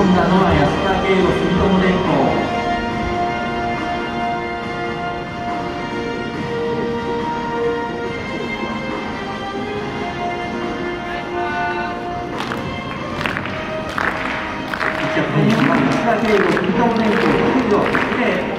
込んだのは安田圭吾住友電工。1着フィニッシュ安田圭吾住友電工6秒10。